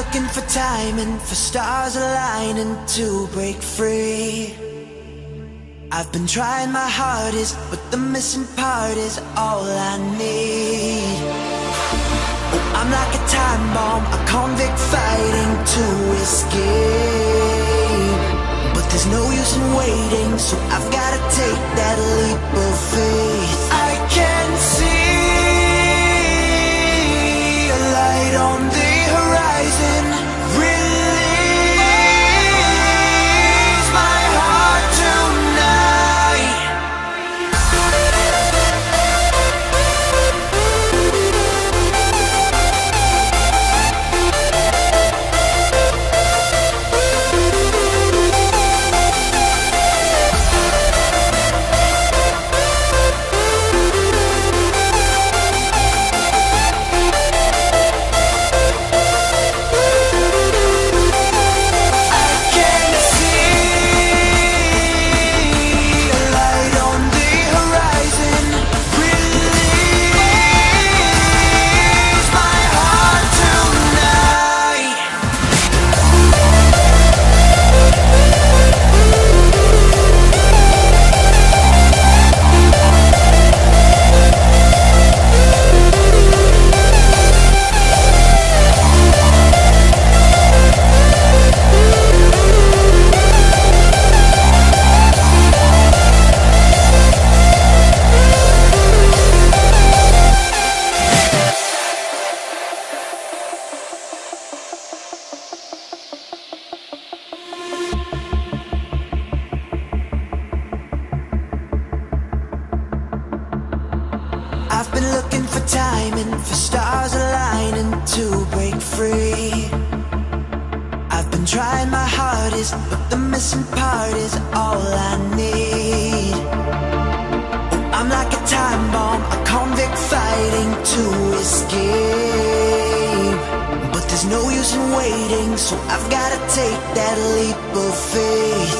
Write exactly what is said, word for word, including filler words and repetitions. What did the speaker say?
looking for timing, for stars aligning to break free. I've been trying my hardest, but the missing part is all I need. Oh, I'm like a time bomb, a convict fighting to escape. But there's no use in waiting, so I've gotta take that leap of faith. I can see a light on the horizon. Release my heart tonight. I've been looking for timing, for stars aligning to break free. I've been trying my hardest, but the missing part is all I need. Oh, I'm like a time bomb, a convict fighting to escape. But there's no use in waiting, so I've gotta take that leap of faith.